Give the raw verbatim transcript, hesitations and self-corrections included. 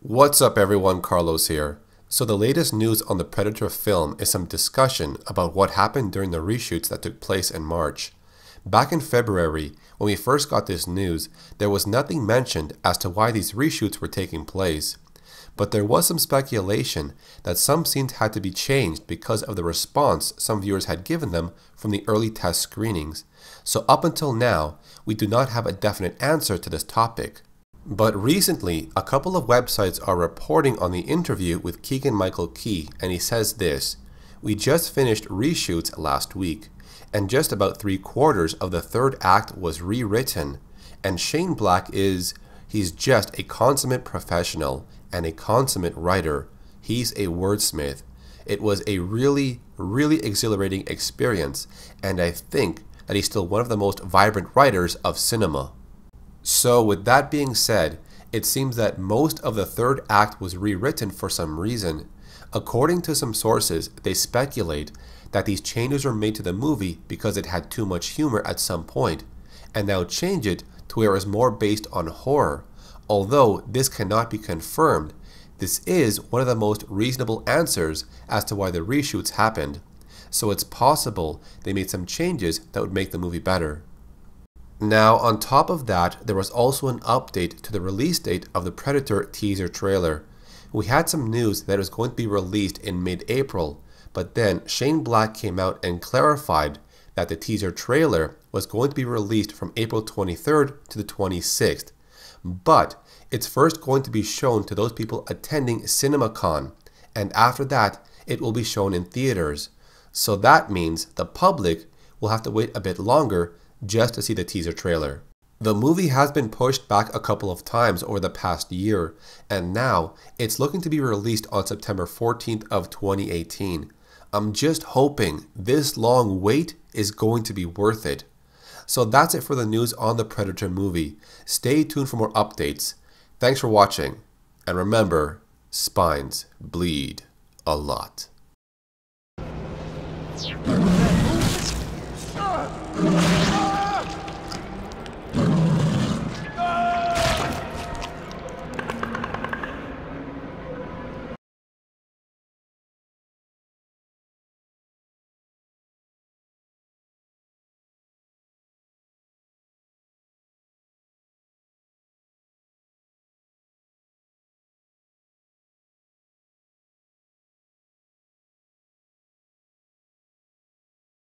What's up everyone, Carlos here. So the latest news on the Predator film is some discussion about what happened during the reshoots that took place in March. Back in February, when we first got this news, there was nothing mentioned as to why these reshoots were taking place. But there was some speculation that some scenes had to be changed because of the response some viewers had given them from the early test screenings. So up until now, we do not have a definite answer to this topic. But recently, a couple of websites are reporting on the interview with Keegan-Michael Key, and he says this: "We just finished reshoots last week, and just about three quarters of the third act was rewritten. And Shane Black is, he's just a consummate professional and a consummate writer. He's a wordsmith. It was a really, really exhilarating experience, and I think that he's still one of the most vibrant writers of cinema." So with that being said, it seems that most of the third act was rewritten for some reason. According to some sources, they speculate that these changes were made to the movie because it had too much humor at some point, and now change it to where it is more based on horror. Although this cannot be confirmed, this is one of the most reasonable answers as to why the reshoots happened. So it's possible they made some changes that would make the movie better. Now, on top of that, there was also an update to the release date of the Predator teaser trailer. We had some news that it was going to be released in mid-April, but then Shane Black came out and clarified that the teaser trailer was going to be released from April twenty-third to the twenty-sixth. But it's first going to be shown to those people attending CinemaCon, and after that, it will be shown in theaters. So that means the public will have to wait a bit longer just to see the teaser trailer. The movie has been pushed back a couple of times over the past year, and now it's looking to be released on September fourteenth of twenty eighteen. I'm just hoping this long wait is going to be worth it. So that's it for the news on the Predator movie. Stay tuned for more updates. Thanks for watching, and remember, spines bleed a lot. Ah!